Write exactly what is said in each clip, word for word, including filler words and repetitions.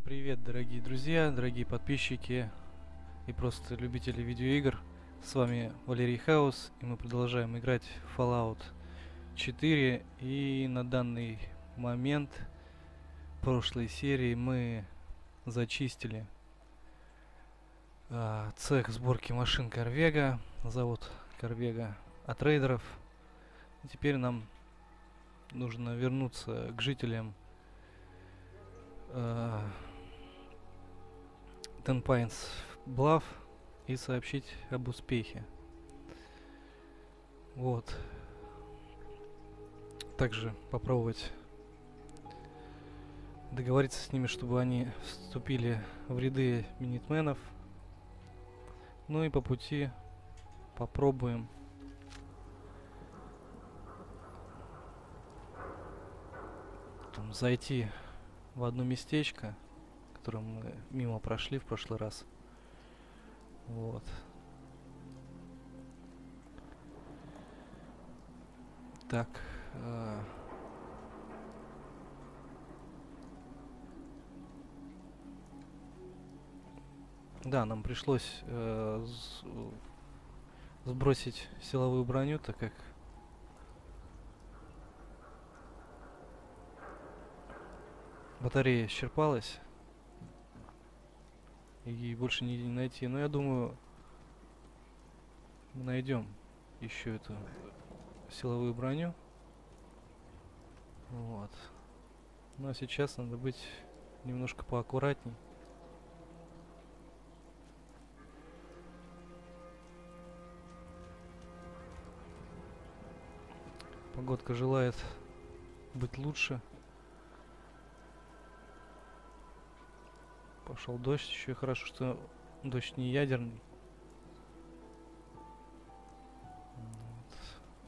привет, дорогие друзья, дорогие подписчики и просто любители видеоигр. С вами Валерий Хаус, и мы продолжаем играть в Fallout четыре. И на данный момент прошлой серии мы зачистили э, цех сборки машин Корвега, завод Корвега от рейдеров. И теперь нам нужно вернуться к жителям э, Ten Pines Bluff и сообщить об успехе. Вот. Также попробовать договориться с ними, чтобы они вступили в ряды минитменов. Ну и по пути попробуем там зайти в одно местечко, которое мы мимо прошли в прошлый раз. Вот. Так. Э да, нам пришлось э сбросить силовую броню, так как батарея исчерпалась и больше не найти. Но я думаю, мы найдем еще эту силовую броню. Вот. Ну а сейчас надо быть немножко поаккуратней. Погодка желает быть лучше. Пошел дождь, еще и хорошо, что дождь не ядерный. Вот.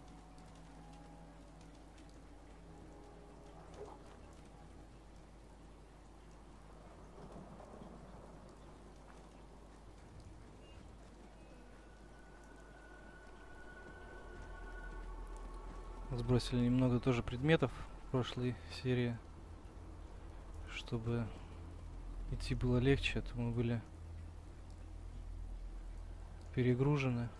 Сбросили немного тоже предметов в прошлой серии, чтобы идти было легче, а то мы были перегружены.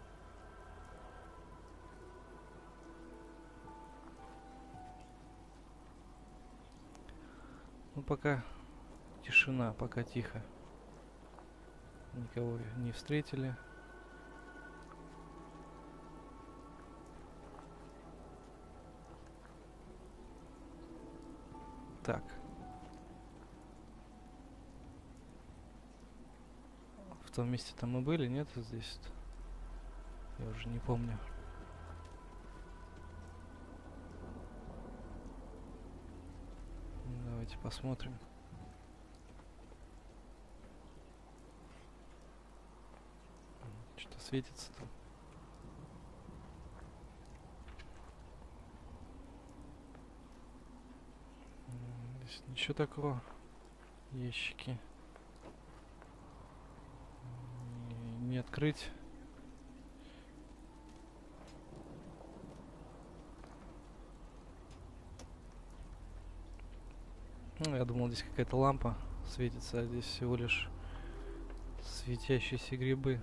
Ну пока тишина, пока тихо. Никого не встретили. Так. В том месте там мы были, нет? Здесь я уже не помню. Давайте посмотрим. Что-то светится там. Здесь ничего такого. Ящики. Не открыть. Ну, я думал, здесь какая-то лампа светится, а здесь всего лишь светящиеся грибы.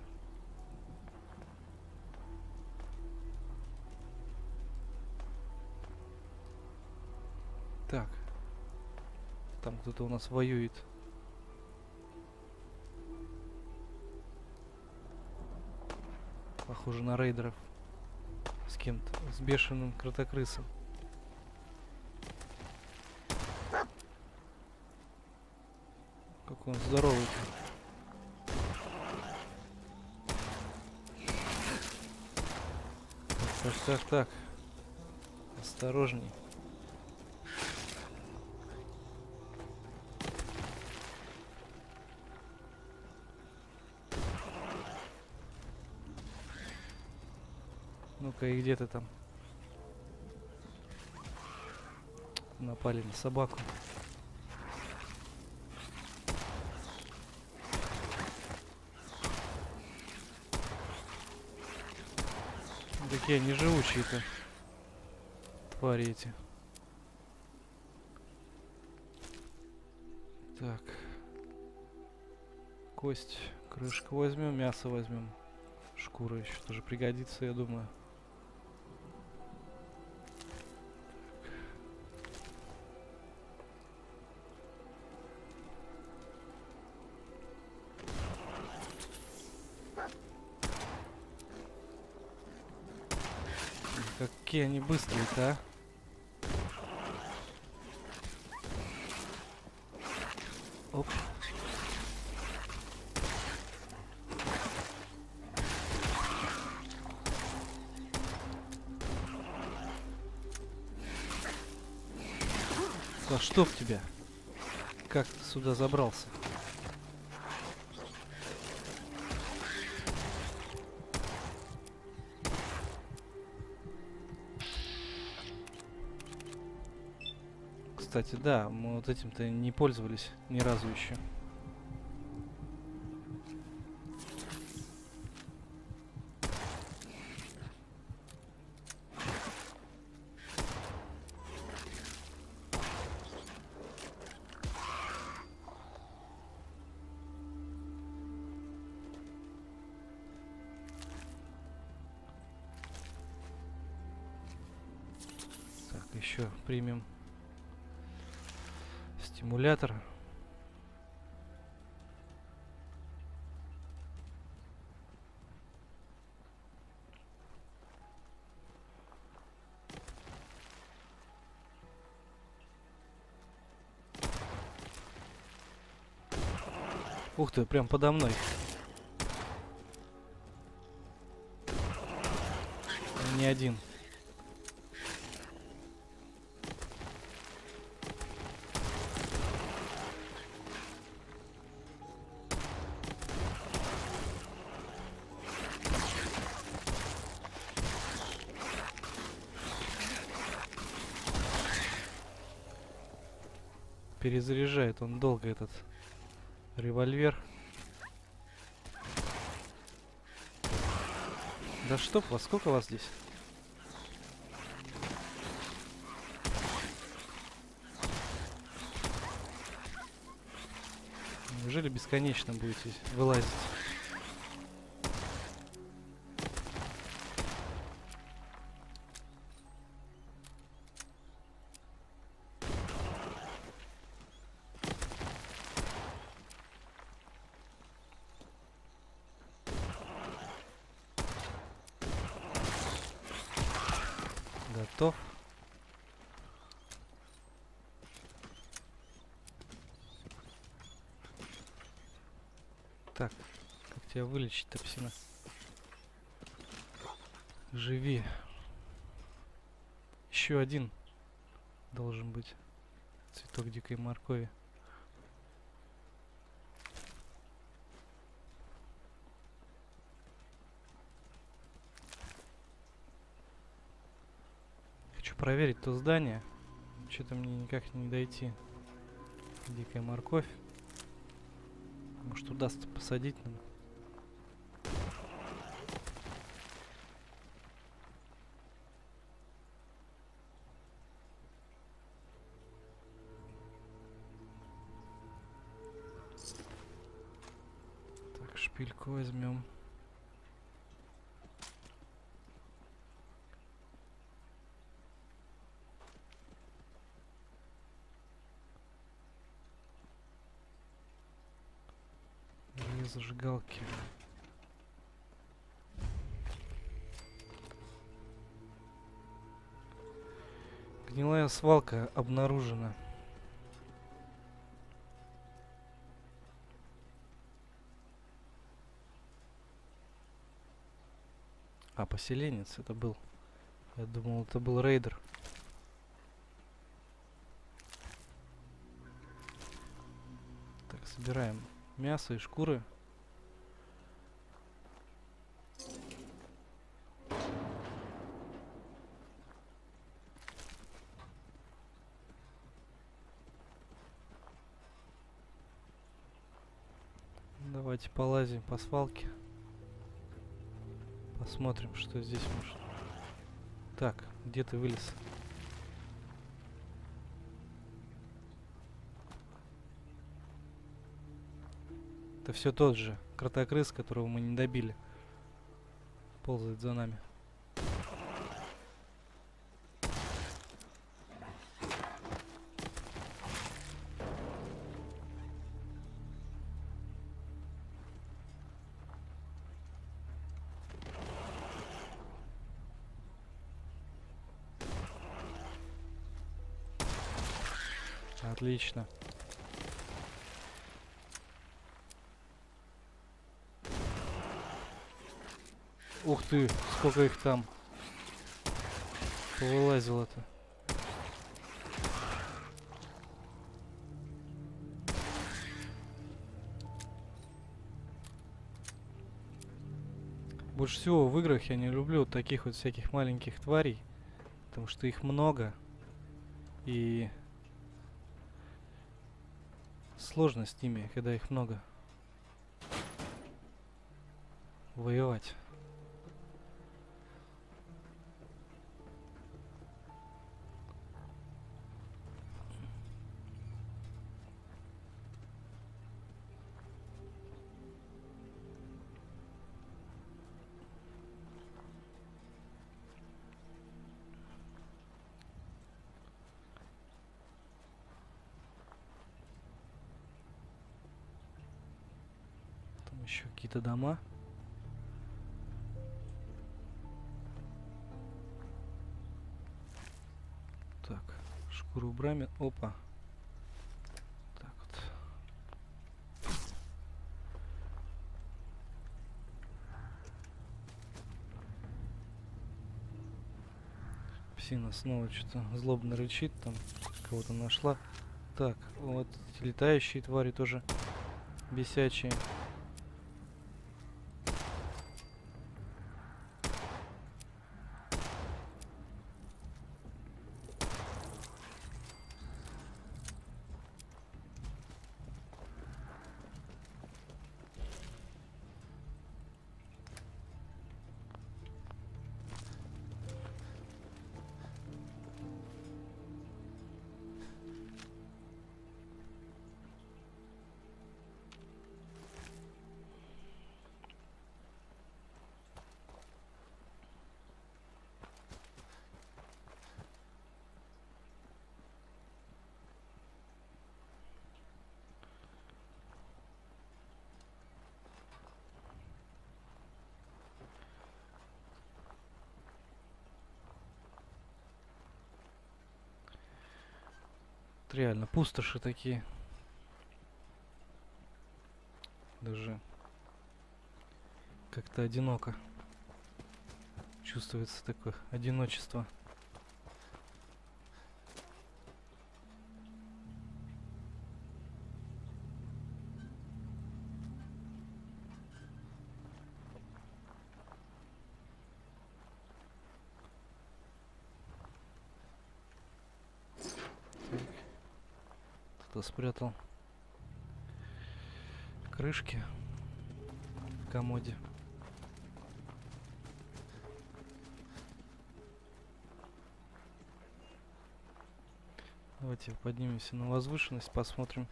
Так. Там кто-то у нас воюет. Похоже на рейдеров. С кем-то. С бешеным кротокрысом. Какой он здоровый-то. Так, так, так, так. Осторожней. Ну-ка, и где ты там? Напали на собаку. Такие они живучие-то. Твари эти. Так. Кость, крышку возьмем, мясо возьмем. Шкура еще тоже пригодится, я думаю. Какие они быстрые-то, а? Оп. Да чтоб тебя! Как ты сюда забрался? Кстати, да, мы вот этим-то не пользовались ни разу еще. Так, еще примем стимулятор. Ух ты, прям подо мной. Не один. Перезаряжает он долго этот револьвер. Да чтоб вас, сколько вас здесь? Неужели бесконечно будете вылазить? Готов. Так, как тебя вылечить-то, псина? Живи. Еще один должен быть. Цветок дикой моркови. Хочу проверить то здание. Что-то мне никак не дойти. Дикая морковь. Может, удастся посадить нам. Так, шпильку возьмем. Две зажигалки. Гнилая свалка обнаружена. А, поселенец это был. Я думал, это был рейдер. Так, собираем мясо и шкуры. Давайте полазим по свалке. Посмотрим, что здесь может. Так, где ты вылез? Это все тот же кротокрыс, которого мы не добили. Ползает за нами. Отлично. Ух ты, сколько их там повылазило-то. Больше всего в играх я не люблю вот таких вот всяких маленьких тварей, потому что их много и сложно с ними, когда их много, воевать. Там еще какие-то дома. Так, шкуру убрали. Опа. Так вот. Псина снова что-то злобно рычит, там кого-то нашла. Так, вот эти летающие твари тоже бесячие. Реально пустоши такие. Даже как-то одиноко. Чувствуется такое одиночество. Кто спрятал крышки в комоде. Давайте поднимемся на возвышенность, посмотрим.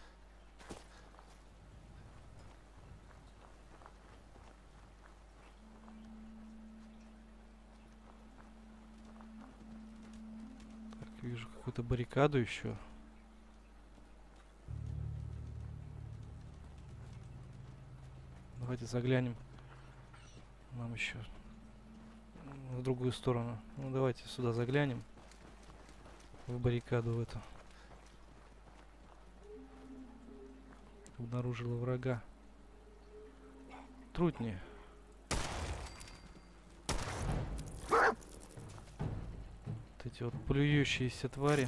Так, вижу какую-то баррикаду еще. Давайте заглянем. Нам еще в другую сторону. Ну давайте сюда заглянем. В баррикаду в эту. Обнаружила врага. Трутни. Вот эти вот плюющиеся твари.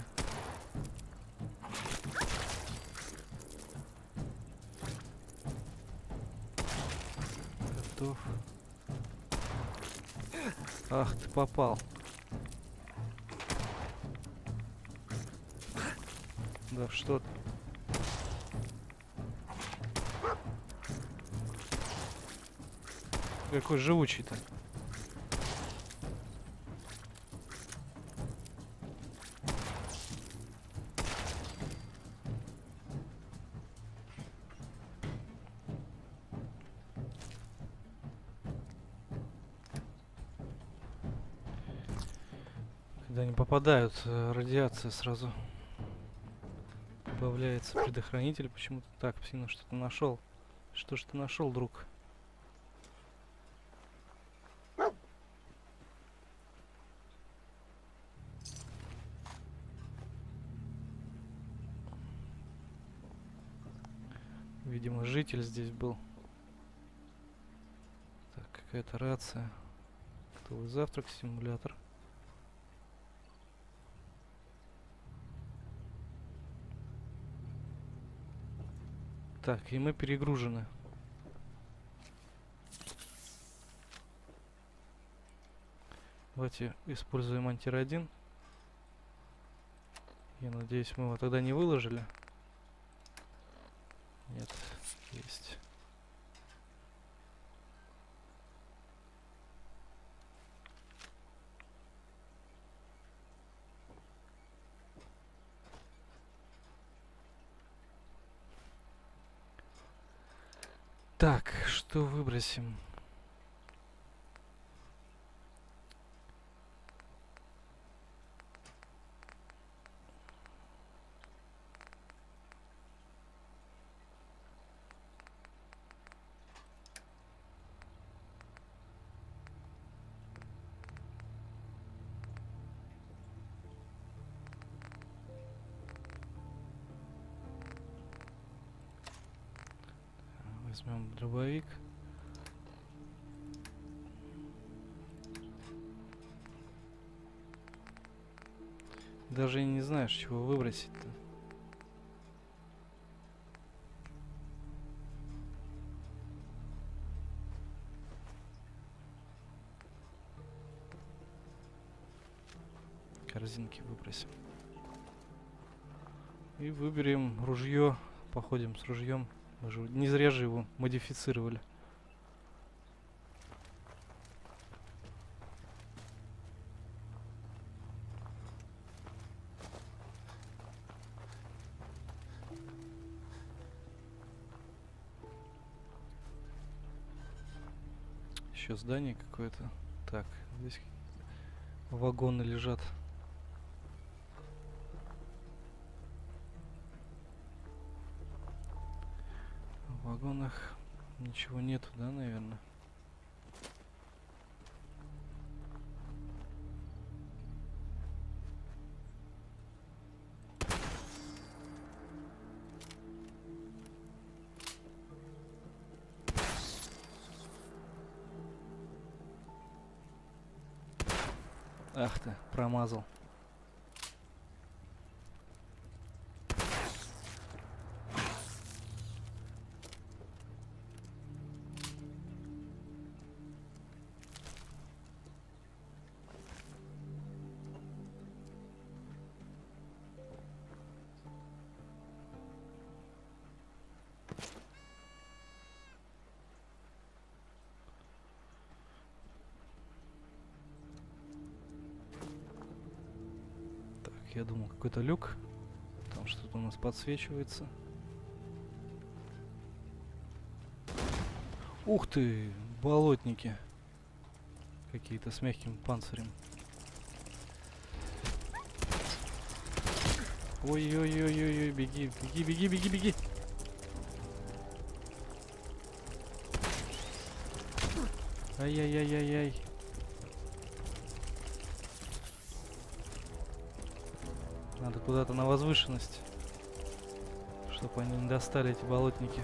Готов. Ах, ты попал. Да что ты? Какой живучий-то. Когда они попадают, э, радиация сразу добавляется. Предохранитель почему-то. Так, Псина что-то нашел. Что ж ты нашел, друг? Видимо, житель здесь был. Так, какая-то рация. Готовый завтрак, симулятор. Так, и мы перегружены. Давайте используем антиродин. Я надеюсь, мы его тогда не выложили. Нет, есть. Так, что выбросим? Возьмем дробовик. Даже и не знаешь, чего выбросить-то. Корзинки выбросим. И выберем ружье. Походим с ружьем. Мы же не зря же его модифицировали. Еще здание какое-то. Так, здесь вагоны лежат. В вагонах ничего нету, да, наверное? Ах ты, промазал. Я думал, какой-то люк. Там что-то у нас подсвечивается. Ух ты, болотники. Какие-то с мягким панцирем. Ой-ой-ой-ой-ой, беги, беги, беги, беги, беги. Ай-яй-яй-яй-яй. Надо куда-то на возвышенность, чтобы они не достали, эти болотники.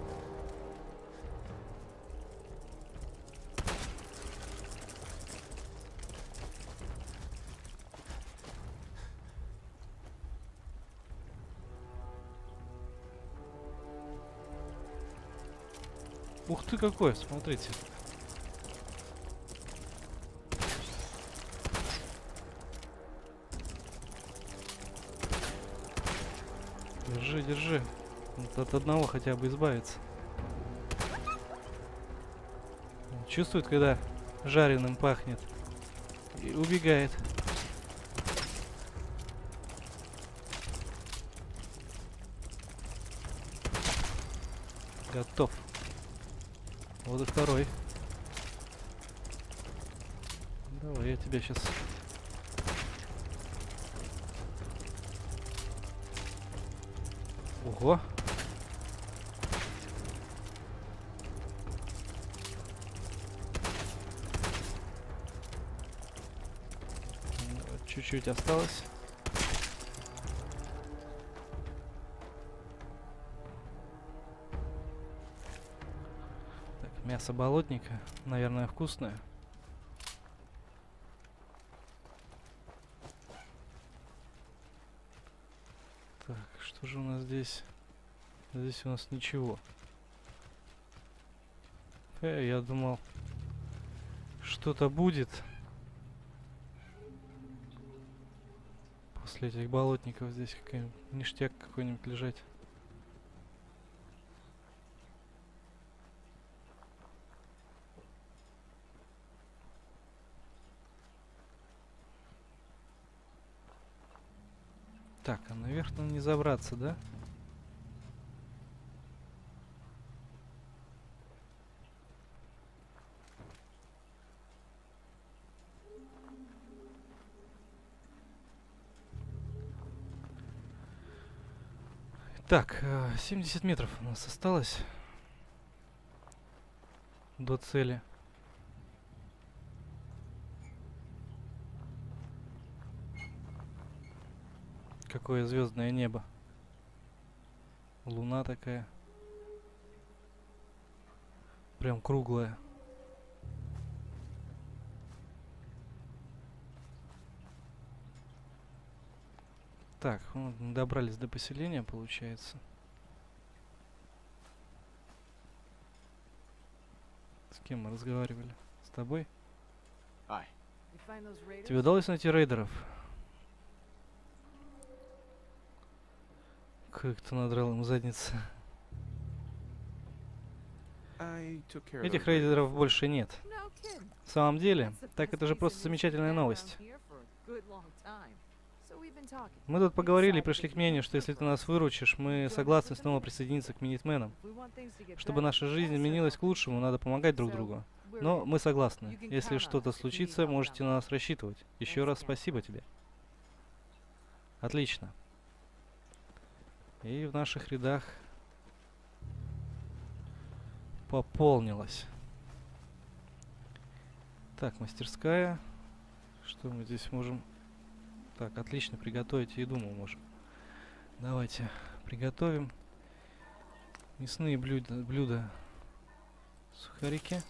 Ух ты какой, смотрите. Держи, держи. Вот от одного хотя бы избавиться. Чувствует, когда жареным пахнет. И убегает. Готов. Вот и второй. Давай, я тебя сейчас Ого. Чуть-чуть осталось. Так, мясо болотника, наверное, вкусное. Так, что же у нас здесь? Здесь у нас ничего. Э, я думал, что-то будет. После этих болотников здесь какой-нибудь ништяк какой-нибудь лежать. Так, а наверх нам не забраться, да? Так, семьдесят метров у нас осталось до цели. Какое звездное небо. Луна такая. Прям круглая. Так, ну, добрались до поселения, получается. С кем мы разговаривали? С тобой? Тебе удалось найти рейдеров? Как ты надрал им задницу. Этих рейдеров больше нет. В самом деле, так это же просто замечательная новость. Мы тут поговорили и пришли к мнению, что если ты нас выручишь, мы согласны снова присоединиться к Минитменам. Чтобы наша жизнь изменилась к лучшему, надо помогать друг другу. Но мы согласны. Если что-то случится, можете на нас рассчитывать. Еще раз спасибо тебе. Отлично. И в наших рядах пополнилось. Так, мастерская. Что мы здесь можем... Так, отлично, приготовить еду мы можем. Давайте приготовим. Мясные блюда, блюда. Сухарики.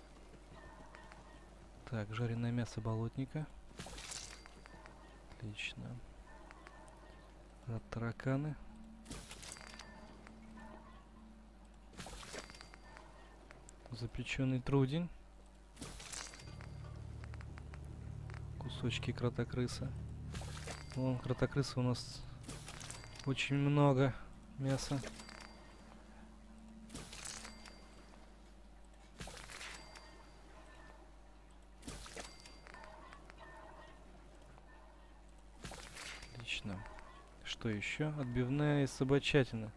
Так, жареное мясо болотника. Отлично. Тараканы. Запеченный трудень. Кусочки кротокрыса. Вон, кротокрыса у нас очень много мяса. Отлично. Что еще? Отбивная из собачатины.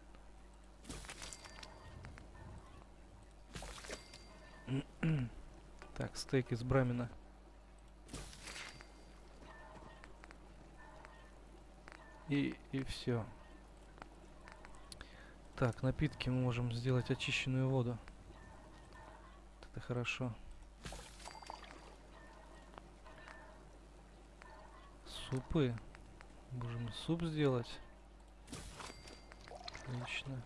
Так, стейк из брамина. И, и все. Так, напитки мы можем сделать очищенную воду. Это хорошо. Супы. Можем суп сделать. Отлично.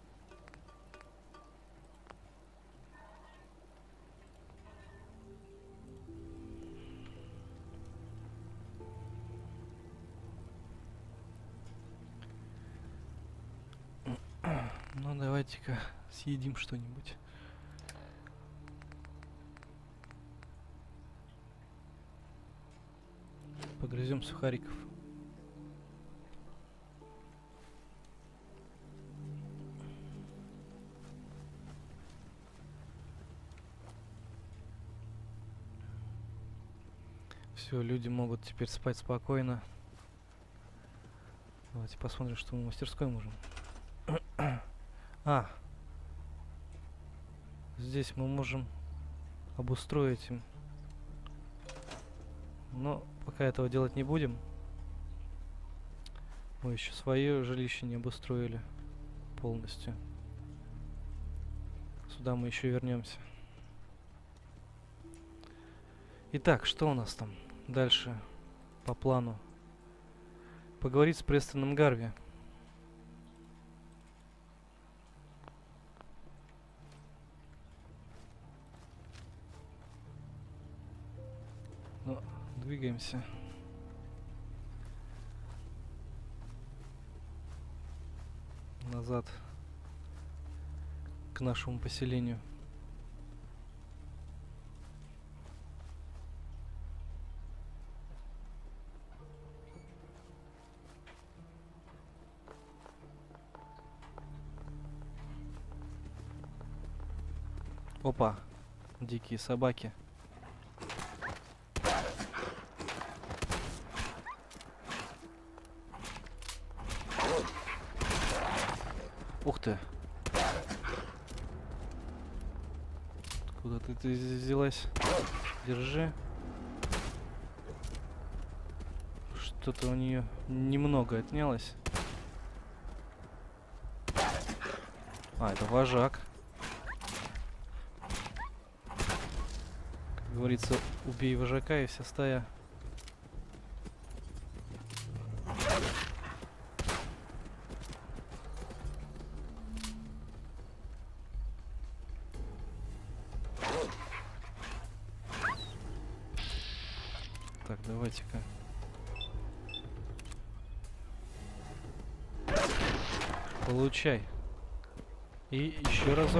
Ну, давайте-ка съедим что-нибудь. Погрызем сухариков. Все, люди могут теперь спать спокойно. Давайте посмотрим, что мы в мастерской можем. А, здесь мы можем обустроить им. Но пока этого делать не будем. Мы еще свое жилище не обустроили. полностью. Сюда мы еще вернемся. Итак, что у нас там дальше по плану? Поговорить с Престоном Гарви. Ну, двигаемся. Назад к нашему поселению. Опа, дикие собаки. Ух ты. Куда ты, ты взялась? Держи. Что-то у нее немного отнялось. А, это вожак. Как говорится, убей вожака, и вся стая. Так, давайте-ка. Получай. И еще разок.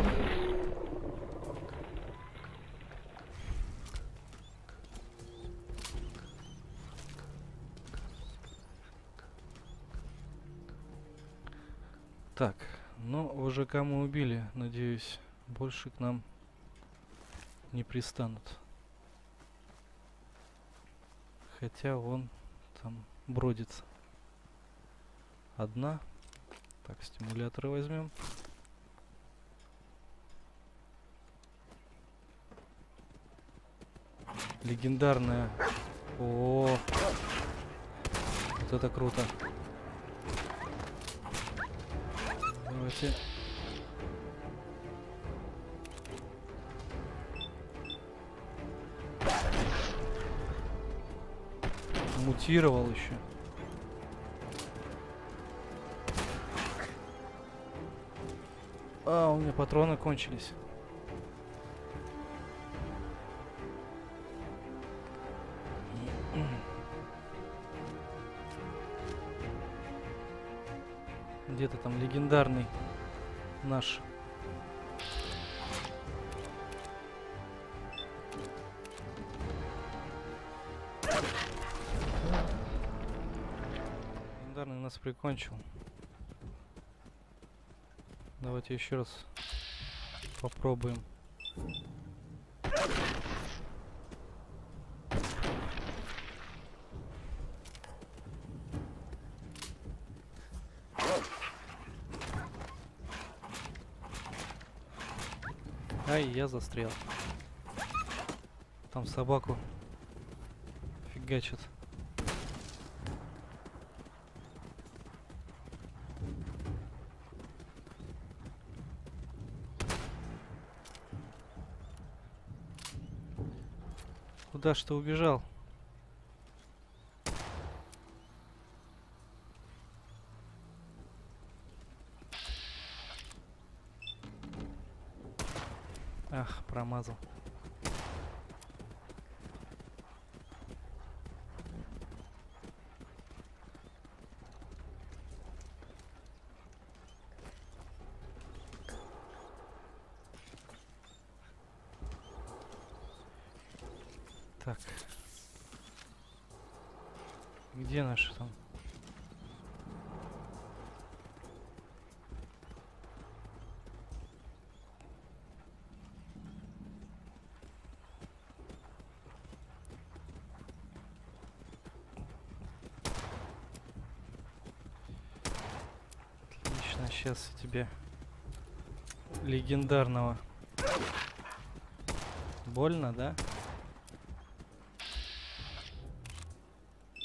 Так, ну, вожака мы убили. Надеюсь, больше к нам не пристанут. Хотя он там бродится. Одна. Так, стимуляторы возьмем. Легендарная. О, вот это круто. Давайте. Мутировал еще. А, у меня патроны кончились. Где-то там легендарный наш. Легендарный нас прикончил. Давайте еще раз попробуем. Ай, я застрял. Там собаку фигачит. Куда ж ты убежал? Ах, промазал. Так. Где наши там? Отлично, сейчас тебе легендарного. Больно, да?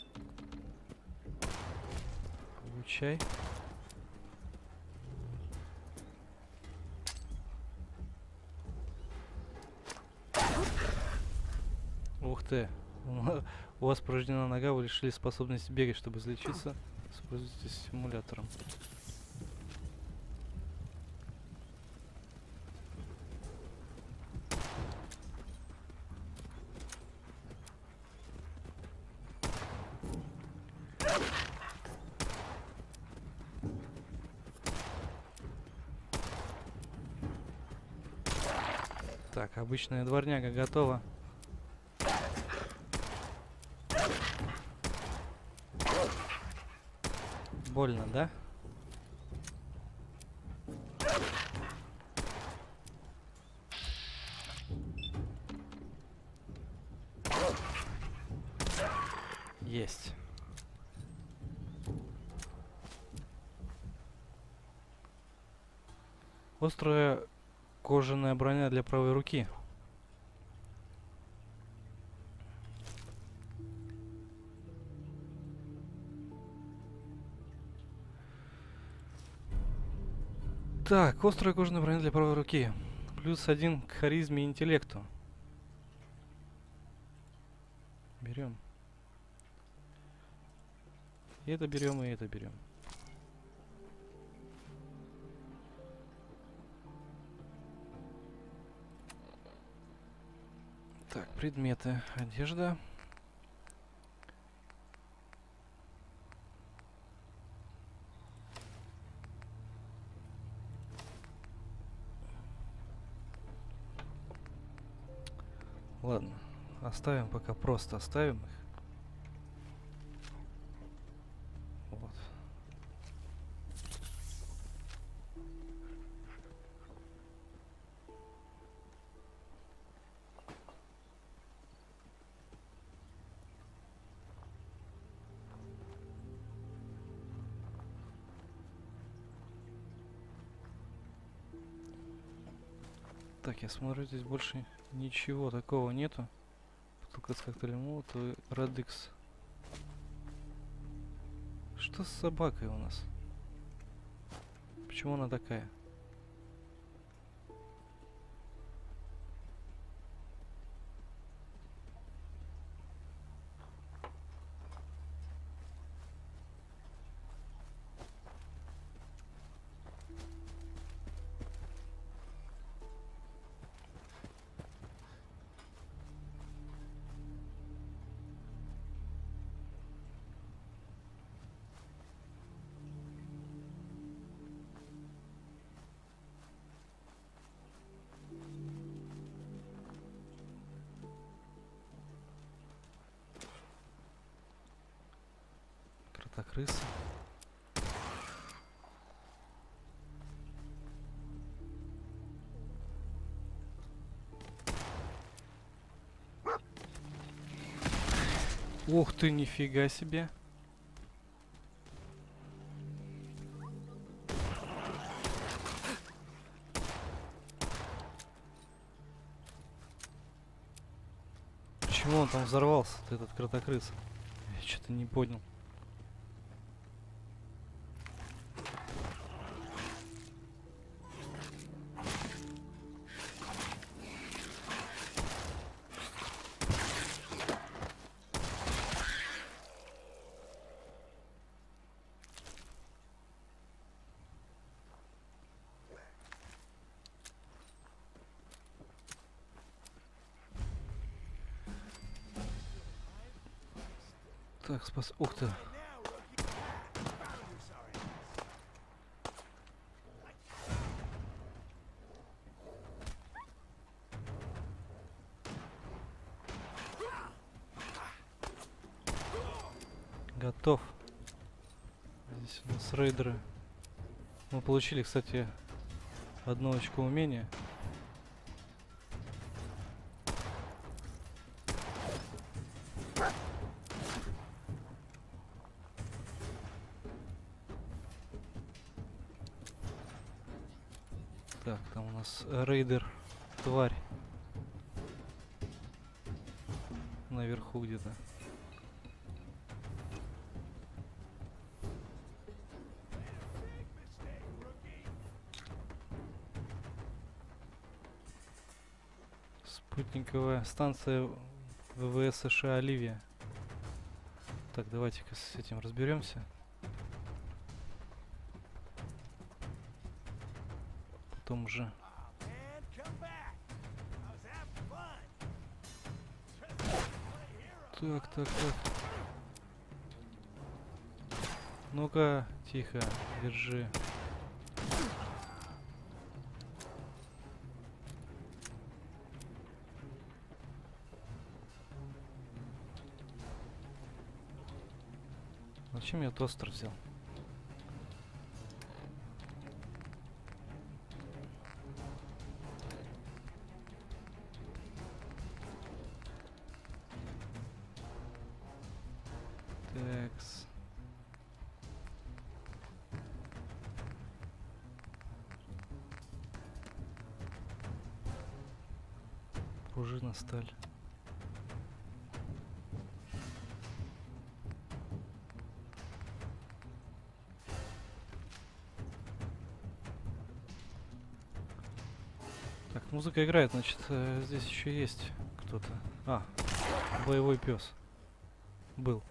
Получай. Т. У вас повреждена нога, вы лишили способности бегать, чтобы излечиться. Используйте симулятором. Так, обычная дворняга готова. Больно, да? Есть. Острая кожаная броня для правой руки. Так, острая кожаная броня для правой руки. Плюс один к харизме и интеллекту. Берем. И это берем, и это берем. Так, предметы. Одежда. Ладно, оставим пока, просто оставим их. Вот. Так, я смотрю, здесь больше ничего такого нету. Только с коктейлем Молотова и Радикс. Что с собакой у нас? Почему она такая? Крыса. Ух ты, нифига себе. Почему он там взорвался, этот кротокрыс? Я что-то не понял. Так, спас... Ух ты. Готов. Здесь у нас рейдеры. Мы получили, кстати, одно очко умения. Так, там у нас рейдер, тварь. Наверху где-то. Спутниковая станция ВВС США Ливия. Так, давайте-ка с этим разберемся. Потом уже. Так, так, так. Ну-ка, тихо, держи. Зачем я тостер взял? Такс. Пружина, сталь. Так, музыка играет, значит, э, здесь еще есть кто-то. А, боевой пес. Был.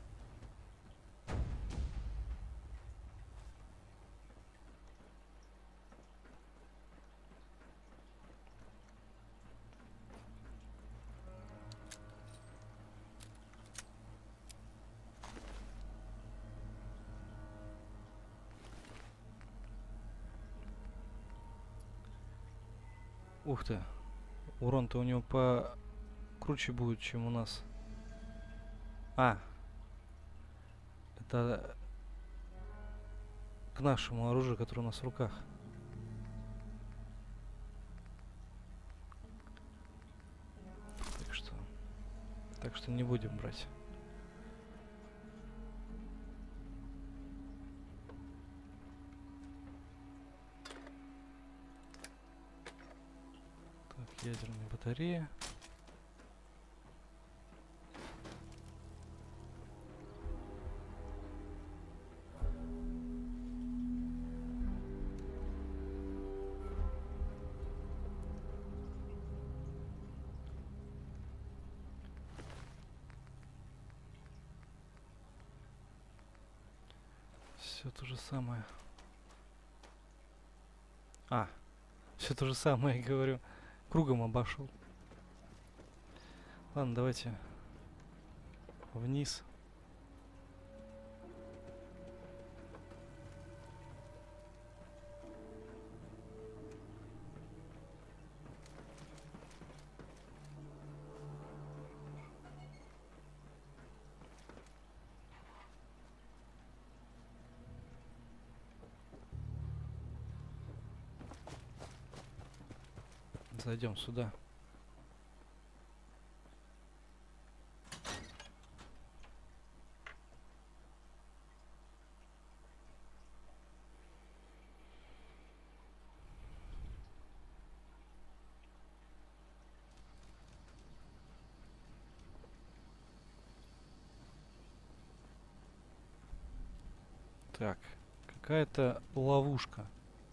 Ух ты. Урон-то у него покруче будет, чем у нас. А. Это к нашему оружию, которое у нас в руках. Так что... Так что не будем брать. Так, ядерные батареи. Все то же самое. А, все то же самое, говорю. Кругом обошел. Ладно, давайте вниз. Зайдем сюда. Так, какая-то ловушка.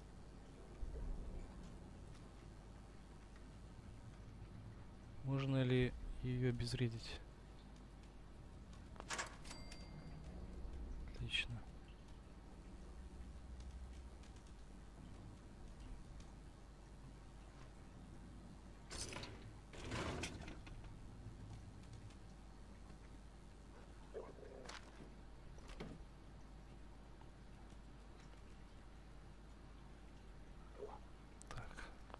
Можно ли ее обезвредить? Отлично. Так.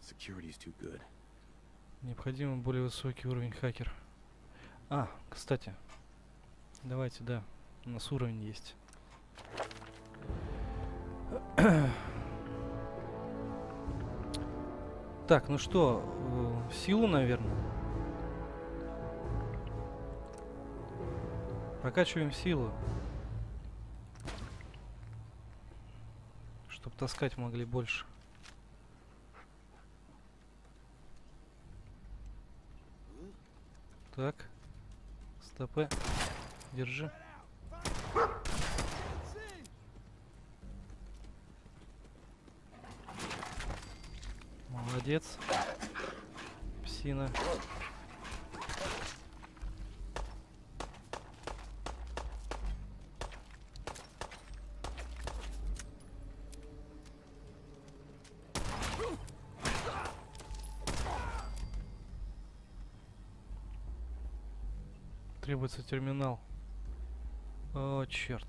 Необходим более высокий уровень хакер. А, кстати. Давайте, да. У нас уровень есть. Так, ну что, э, силу, наверное. Прокачиваем силу. Чтоб таскать могли больше. Так. Стопэ. Держи. Молодец. Псина. Требуется терминал. О, черт.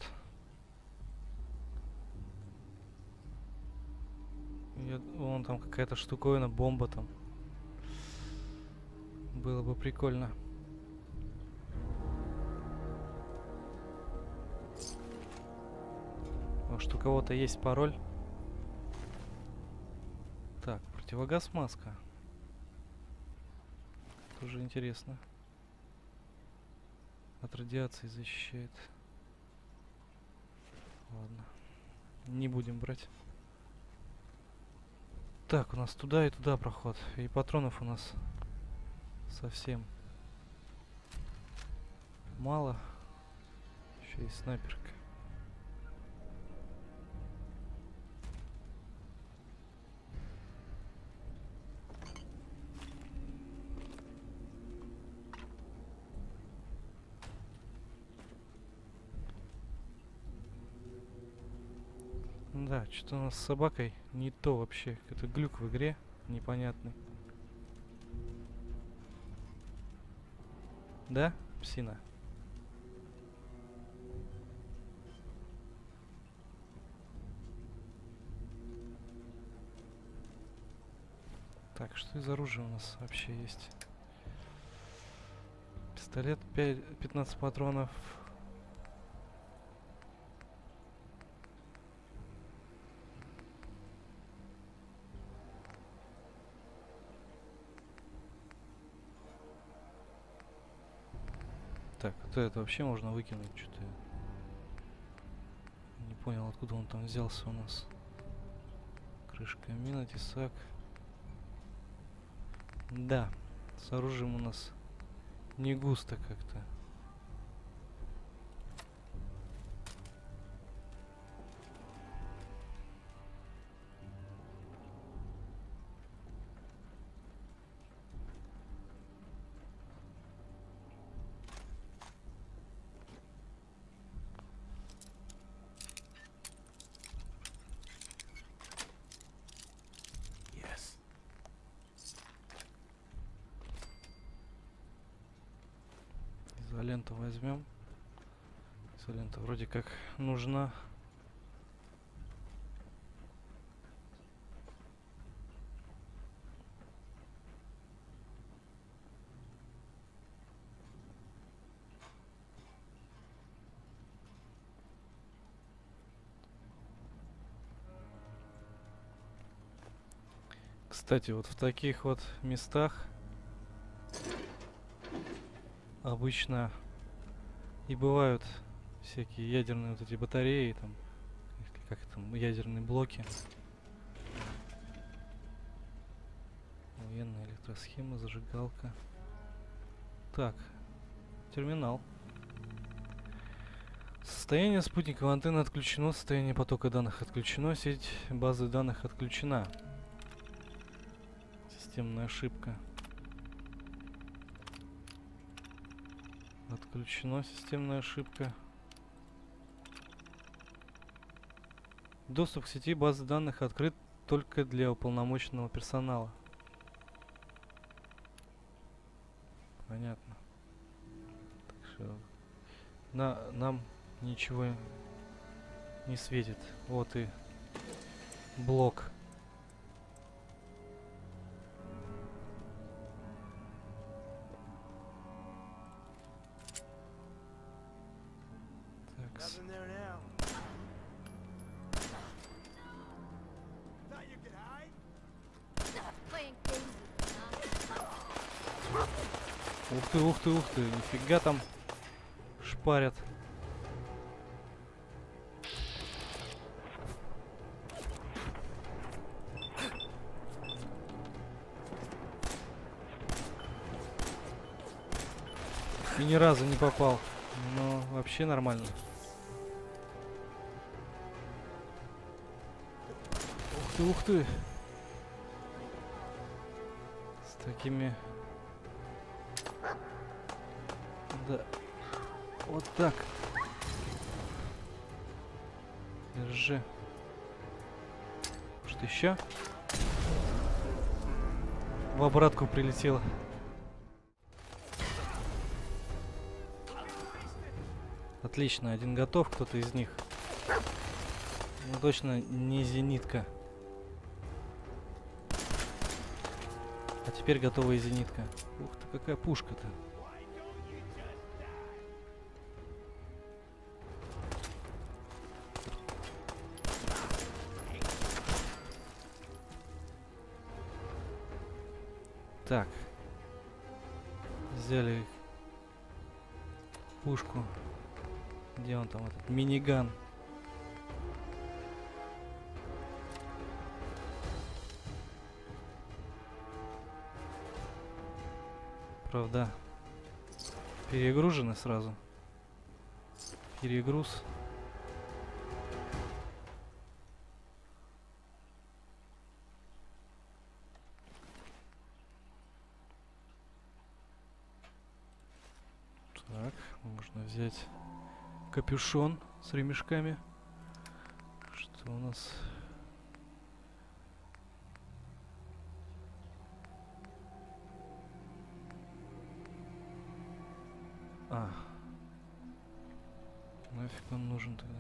Я, вон там какая-то штуковина, бомба там. Было бы прикольно. Может, у кого-то есть пароль? Так, противогаз маска. Тоже интересно. От радиации защищает. Ладно. Не будем брать. Так, у нас туда и туда проход. И патронов у нас совсем мало. Еще есть снайперка. Да, что-то у нас с собакой не то вообще. Это глюк в игре непонятный. Да, псина? Так, что из оружия у нас вообще есть? Пистолет, пятнадцать патронов. Так, вот это вообще можно выкинуть, что-то не понял, откуда он там взялся у нас. Крышка мина, тесак. Да, с оружием у нас не густо как-то. Изоленту возьмем. Изолента вроде как нужна. Кстати, вот в таких вот местах обычно и бывают всякие ядерные вот эти батареи, там, как там, ядерные блоки. Военная электросхема, зажигалка. Так, терминал. Состояние спутниковой антенны отключено, состояние потока данных отключено, сеть базы данных отключена. Системная ошибка. Отключено, системная ошибка. Доступ к сети базы данных открыт только для уполномоченного персонала. Понятно. Так что на, нам ничего не светит. Вот и блок. Ух ты, ух ты, ух ты, нифига там шпарят. И ни разу не попал. Но вообще нормально. Ух ты, ух ты. С такими... Да. Вот так. Держи. Что еще? В обратку прилетело. Отлично, один готов, кто-то из них. Ну точно не зенитка. А теперь готова и зенитка. Ух ты, какая пушка-то. Так. Взяли пушку. Где он там, этот миниган? Правда, перегружены сразу. Перегруз. Так, можно взять капюшон с ремешками. Что у нас? А. Нафиг он нужен тогда?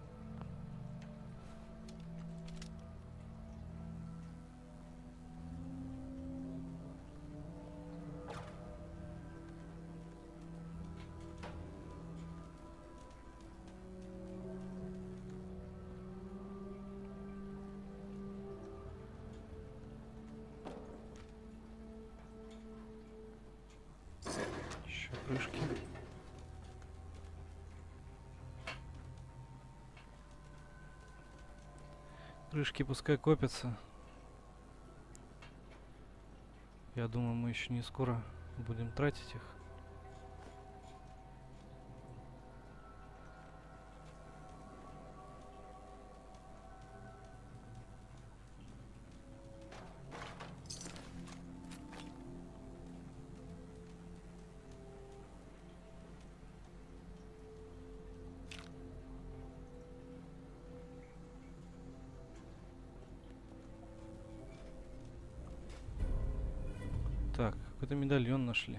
Еще прыжки. Крышки пускай копятся. Я думаю, мы еще не скоро будем тратить их. Так, какой-то медальон нашли.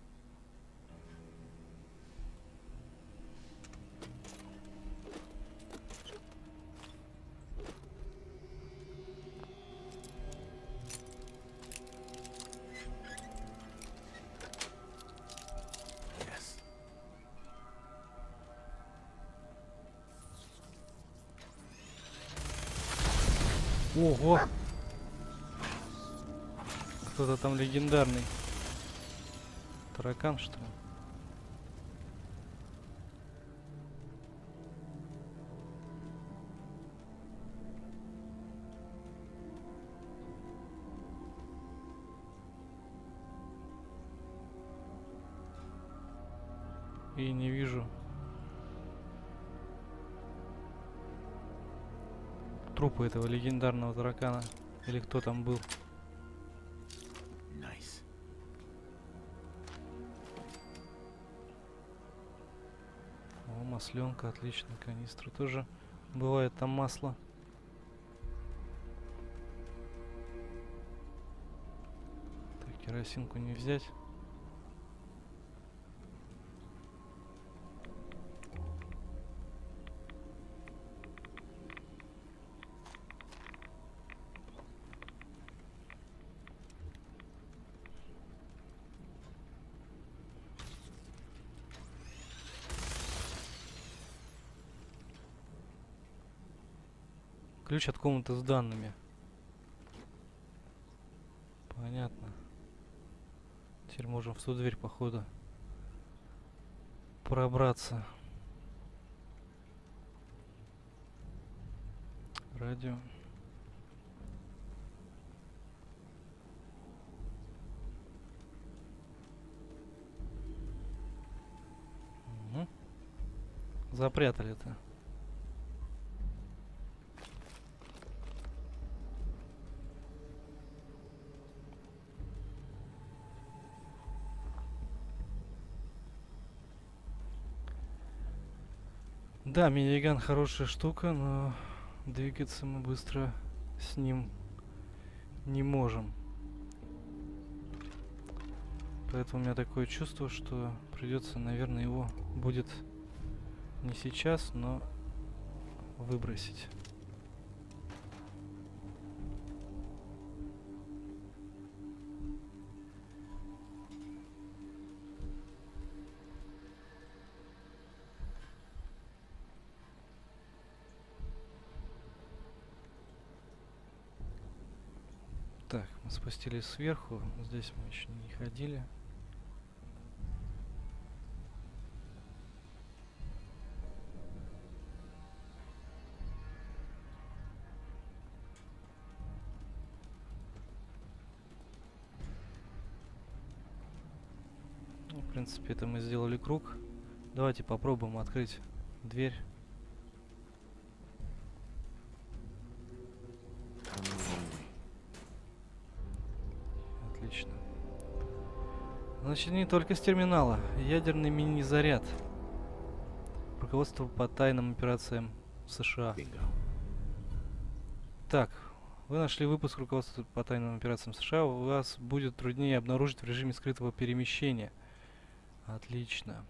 Ого! Кто-то там легендарный. Таракан, что ли? И не вижу трупа этого легендарного таракана. Или кто там был. О, масленка, отлично. Канистры тоже бывает там масло. Так, керосинку не взять. Ключ от комнаты с данными. Понятно. Теперь можем в ту дверь, походу, пробраться. Радио. Угу. Запрятали это. Да, миниган хорошая штука, но двигаться мы быстро с ним не можем. Поэтому у меня такое чувство, что придется, наверное, его будет Не сейчас, но выбросить. Так, мы спустились сверху. Здесь мы еще не ходили. Ну, в принципе, это мы сделали круг. Давайте попробуем открыть дверь. Отлично. Значит, не только с терминала. Ядерный мини-заряд. Руководство по тайным операциям США. Так, вы нашли выпуск руководства по тайным операциям США. У вас будет труднее обнаружить в режиме скрытого перемещения. Отлично.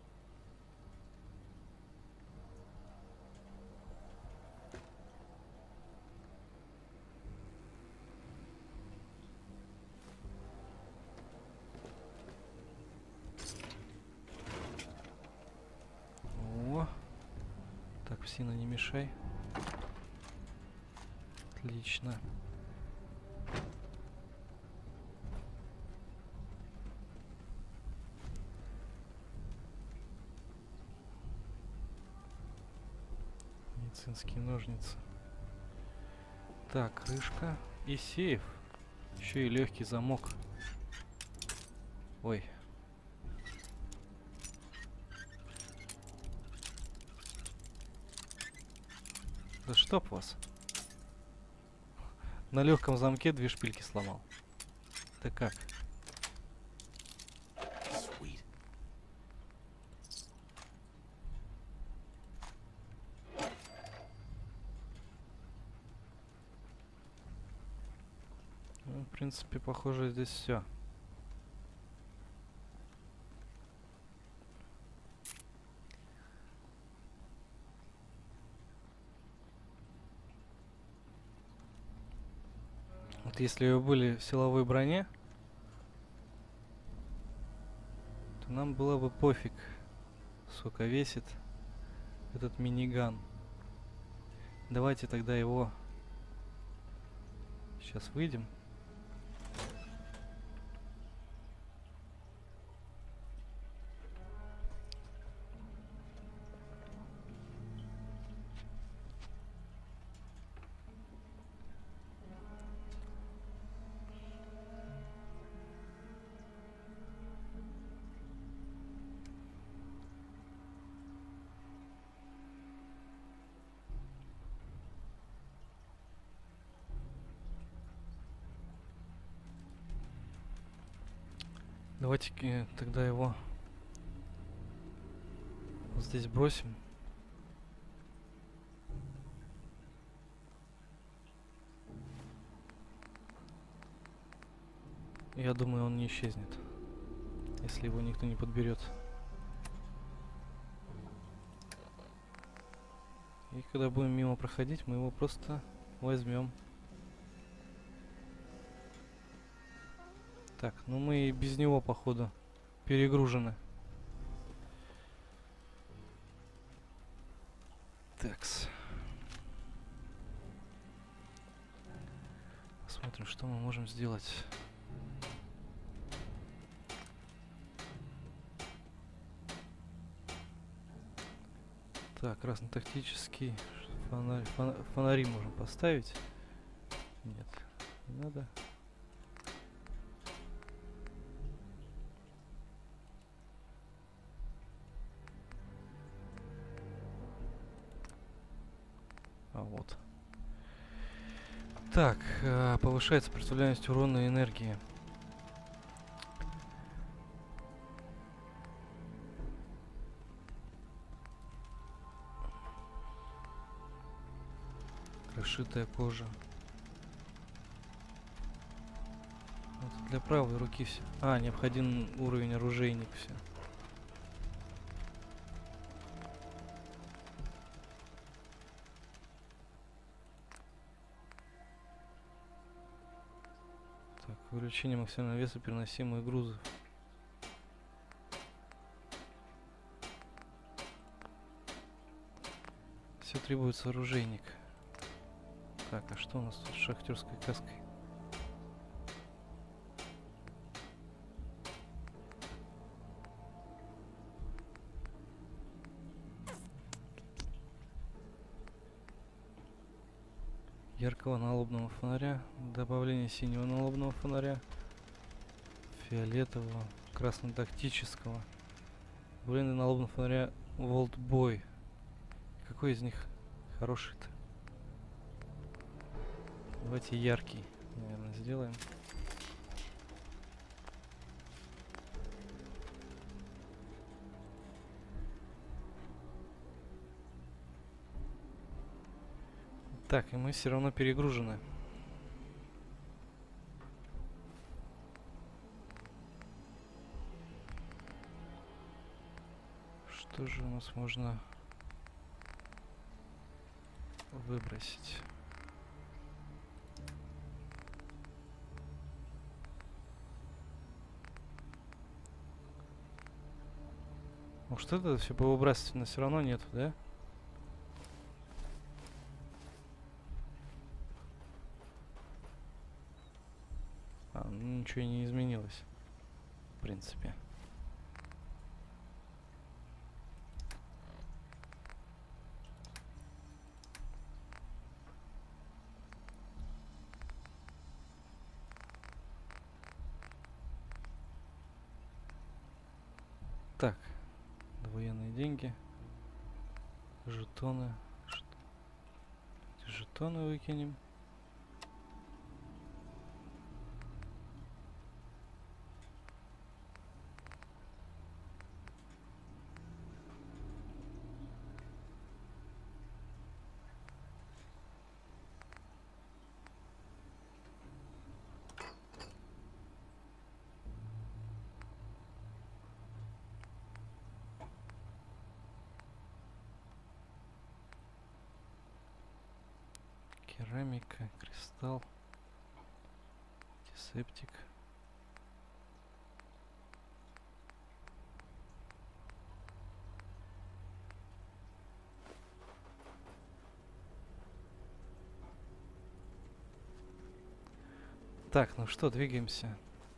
О, так, псина, не мешай. Отлично. Медицинские ножницы. Так, крышка и сейф. Еще и легкий замок. Ой. Да чтоб вас. На легком замке две шпильки сломал. Это как? Ну, в принципе, похоже, здесь все. Вот если вы были в силовой броне, то нам было бы пофиг, сколько весит этот миниган. Давайте тогда его сейчас выйдем. Давайте э, тогда его вот здесь бросим. Я думаю, он не исчезнет, если его никто не подберет. И когда будем мимо проходить, мы его просто возьмем. Так, ну мы и без него, походу, перегружены. Такс. Посмотрим, что мы можем сделать. Так, краснотактический фонарь, фон, фонари можем поставить. Нет, не надо. А вот. Так, э, повышает сопротивляемость урона и энергии. Расшитая кожа. Это для правой руки все. А, необходим уровень оружейник все. Увеличение максимального веса переносимых грузов. Все требуется оружейник. Так, а что у нас тут с шахтерской каской? Яркого налобного фонаря, добавление синего налобного фонаря, фиолетового, красно-тактического, добавление налобного фонаря Волтбой. Какой из них хороший-то? Давайте яркий, наверное, сделаем. Так, и мы все равно перегружены. Что же у нас можно выбросить? Может, это все повыбрасывать, но все равно нету, да? А, ну, ничего и не изменилось, в принципе. Так, военные деньги, жетоны, Ш- жетоны выкинем. Керамика, кристалл, антисептик. Так, ну что, двигаемся.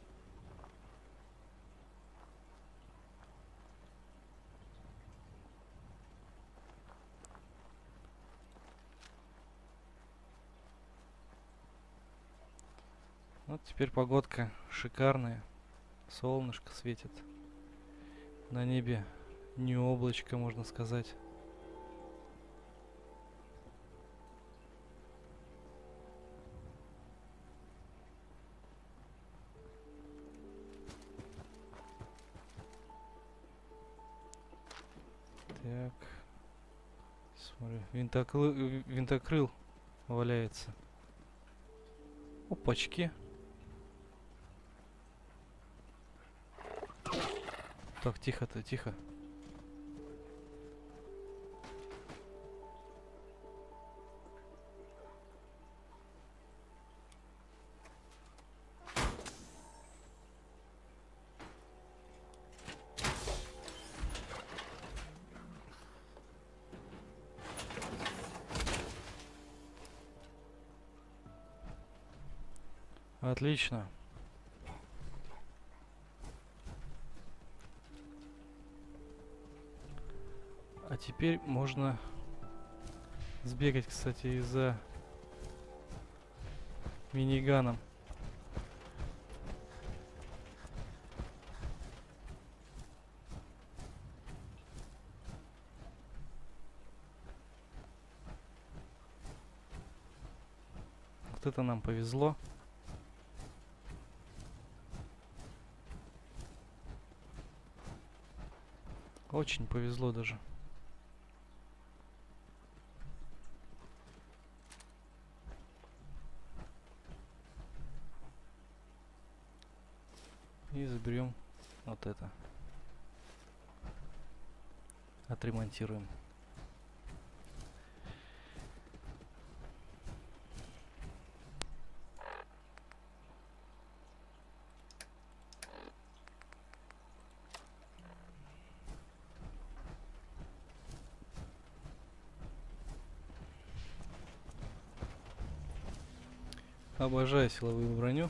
Вот теперь погодка шикарная. Солнышко светит. На небе не облачко, можно сказать. Так. Смотри, винтокрыл, винтокрыл валяется. Опачки. Так, тихо-то, тихо. Отлично. А теперь можно сбегать, кстати, и за миниганом. Вот это нам повезло. Очень повезло даже. И заберем вот это. Отремонтируем. Обожаю силовую броню.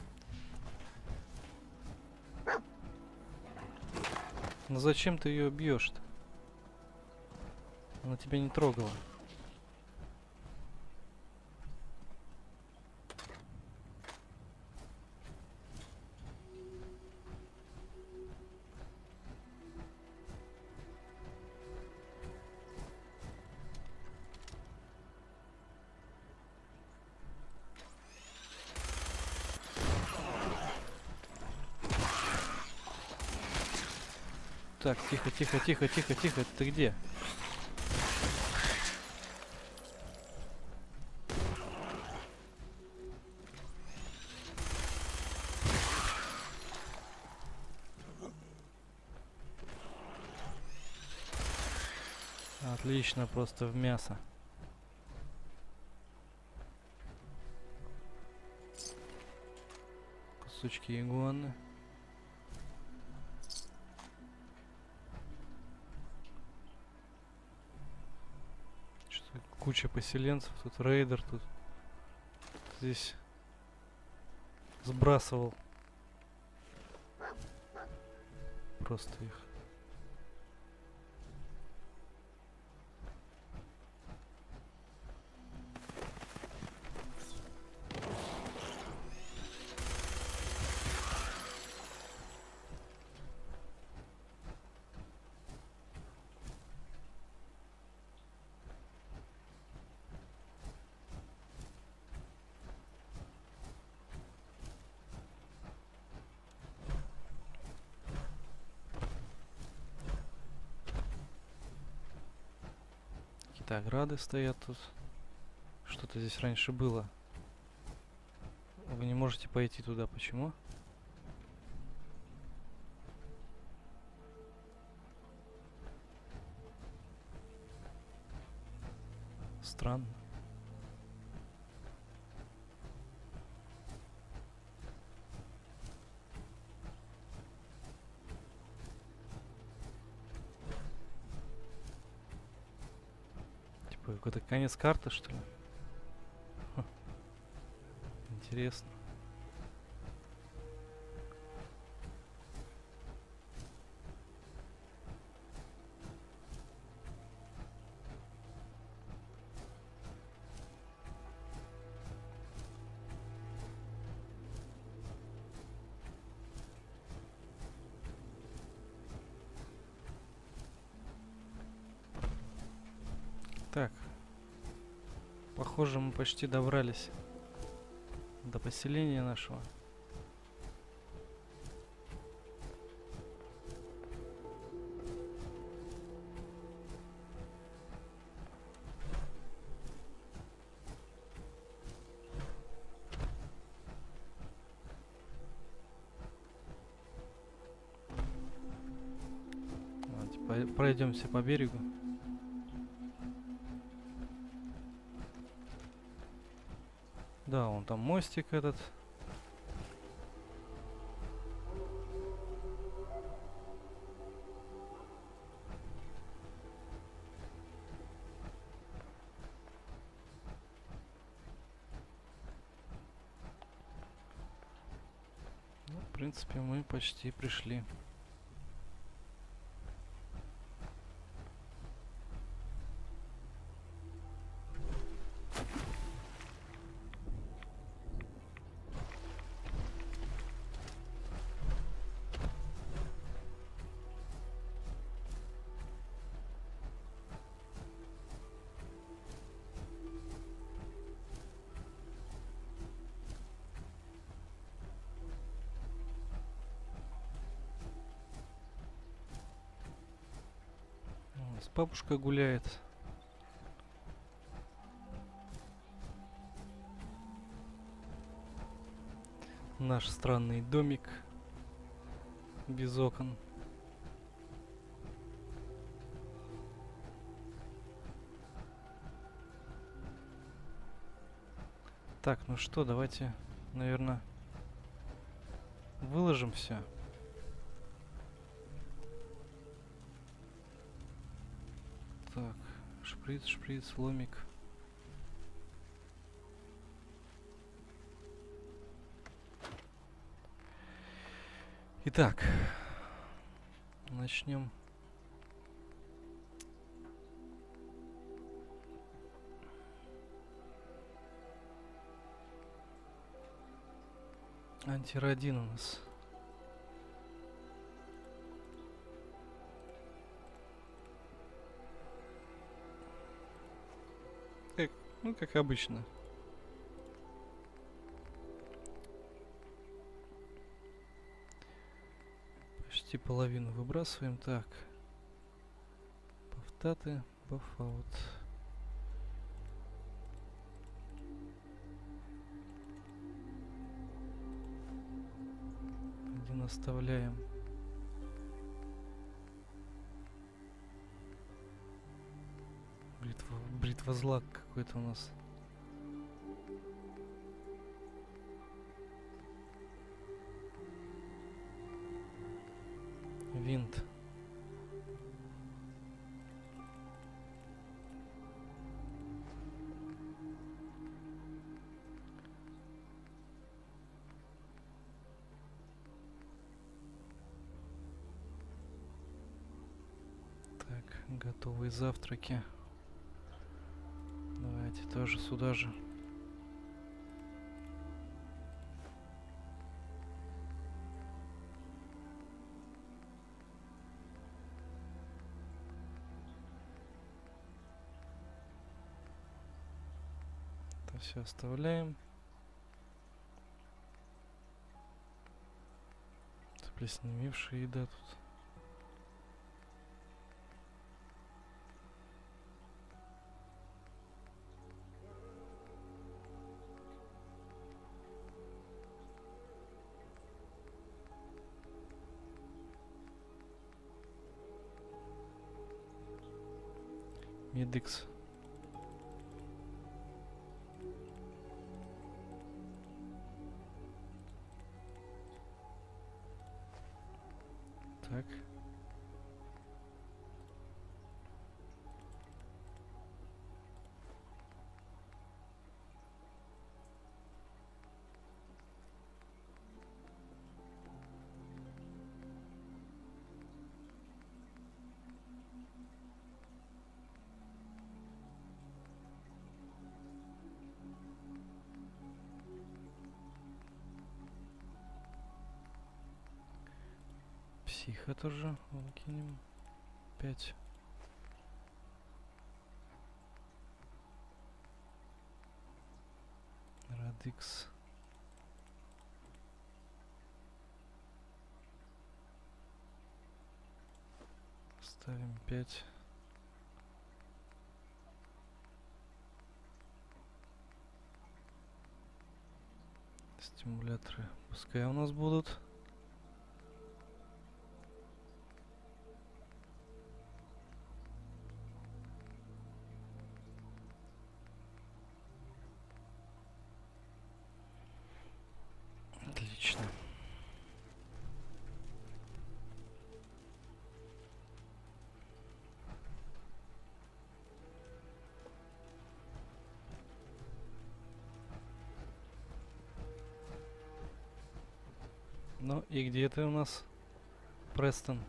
Но зачем ты ее бьешь-то? Она тебя не трогала. Так, тихо, тихо, тихо, тихо, тихо. Ты где? Отлично, просто в мясо. Кусочки игуаны. Что-то куча поселенцев. Тут рейдер, тут здесь сбрасывал просто их. Какие-то ограды стоят тут. Что-то здесь раньше было. Вы не можете пойти туда. Почему? Странно. Типа какой-то конец карты, что ли? Ха. Интересно. Так. Похоже, мы почти добрались до поселения нашего. Давайте пройдемся по берегу. Да, вон там мостик этот. Ну, в принципе, мы почти пришли. У нас бабушка гуляет. Наш странный домик без окон. Так, ну что, давайте, наверное, выложим все. Так, шприц, шприц, ломик. Итак, начнем. Антирадин у нас. Как, ну, как обычно. Почти половину выбрасываем. Так. Бафтаты, бафаут. Один оставляем. Бритва, бритва зла какой-то у нас. Винт. Так, готовые завтраки. Давайте тоже сюда же. Это все оставляем. Заплесневевшая еда тут. Медикс. Так. Психа тоже выкинем. Пять. Радикс. Ставим пять. Стимуляторы пускай у нас будут. Отлично. Ну и где ты у нас, Престон?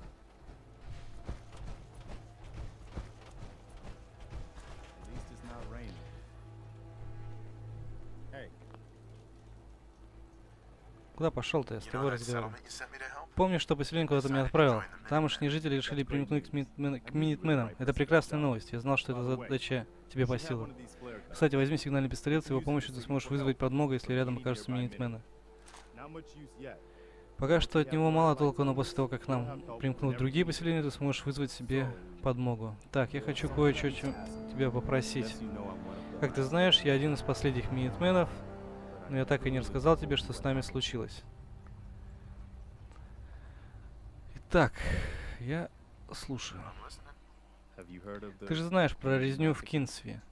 Куда пошел-то? Я с тобой разговариваю. Помнишь, что поселение, куда ты меня отправил? Тамошние жители решили примкнуть к, минитмен, к минитменам. Это прекрасная новость. Я знал, что эта задача тебе по силам. Кстати, возьми сигнальный пистолет, с его помощью ты сможешь вызвать подмогу, если рядом окажутся минитмены. Пока что от него мало толку, но после того, как к нам примкнут другие поселения, ты сможешь вызвать себе подмогу. Так, я хочу кое-что тебя попросить. Как ты знаешь, я один из последних минитменов, но я так и не рассказал тебе, что с нами случилось. Итак, я слушаю. Ты же знаешь про резню в Кинсви.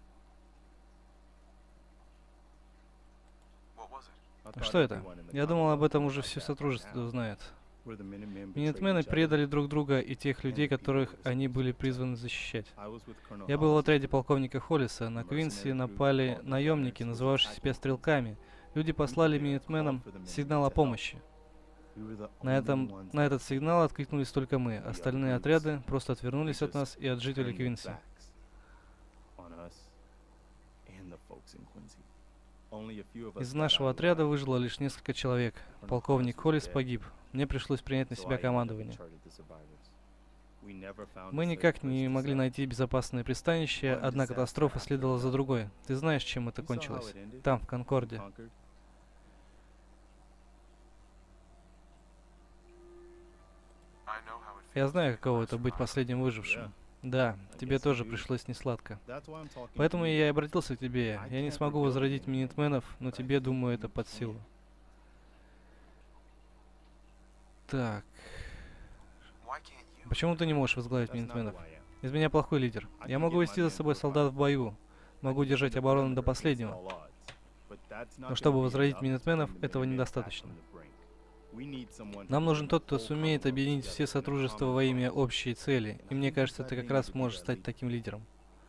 А что это? Я думал, об этом уже все сотрудничество знает. Минитмены предали друг друга и тех людей, которых они были призваны защищать. Я был в отряде полковника Холлиса. На Квинси напали наемники, называвшие себя стрелками. Люди послали минитменам сигнал о помощи. На, этом, на этот сигнал откликнулись только мы. Остальные отряды просто отвернулись от нас и от жителей Квинси. Из нашего отряда выжило лишь несколько человек. Полковник Холлис погиб. Мне пришлось принять на себя командование. Мы никак не могли найти безопасное пристанище, одна катастрофа следовала за другой. Ты знаешь, чем это кончилось? Там, в Конкорде. Я знаю, каково это быть последним выжившим. Да, тебе тоже пришлось несладко. Поэтому я и обратился к тебе. Я не смогу возродить Минитменов, но тебе, думаю, это под силу. Так. Почему ты не можешь возглавить Минитменов? Из меня плохой лидер. Я могу вести за собой солдат в бою. Могу держать оборону до последнего. Но чтобы возродить Минитменов, этого недостаточно. Нам нужен тот, кто сумеет объединить все сотрудничества во имя общей цели. И мне кажется, ты как раз можешь стать таким лидером.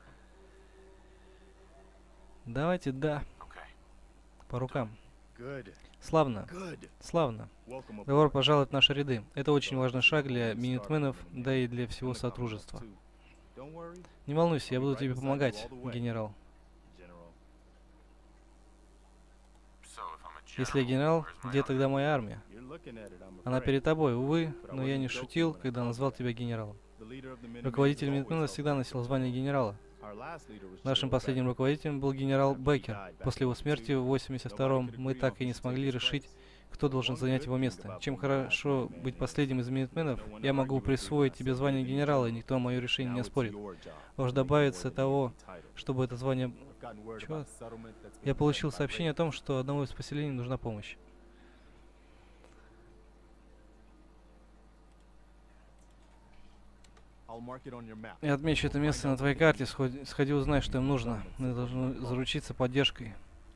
Давайте, да. По рукам. Славно. Славно. Добро пожаловать в наши ряды. Это очень важный шаг для Минитменов, да и для всего Сотрудничества. Не волнуйся, я буду тебе помогать, генерал. Если я генерал, где тогда моя армия? Она перед тобой, увы, но я не шутил, когда назвал тебя генералом. Руководитель Минитмена всегда носил звание генерала. Нашим последним руководителем был генерал Беккер. После его смерти в восемьдесят втором мы так и не смогли решить, кто должен занять его место. Чем хорошо быть последним из Минитменов, я могу присвоить тебе звание генерала, и никто мое решение не оспорит. Может добавиться того, чтобы это звание... Чего? Я получил сообщение о том, что одному из поселений нужна помощь. Я отмечу это место на твоей карте, сходи, сходи узнай, что им нужно. Мы должны заручиться поддержкой.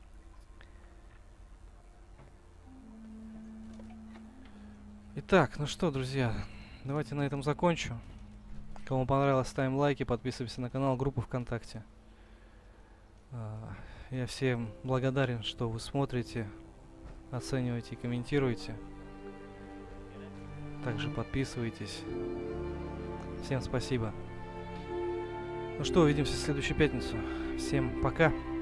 Итак, ну что, друзья, давайте на этом закончу. Кому понравилось, ставим лайки, подписываемся на канал, группу ВКонтакте. Я всем благодарен, что вы смотрите, оцениваете и комментируете. Также подписывайтесь. Всем спасибо. Ну что, увидимся в следующую пятницу. Всем пока.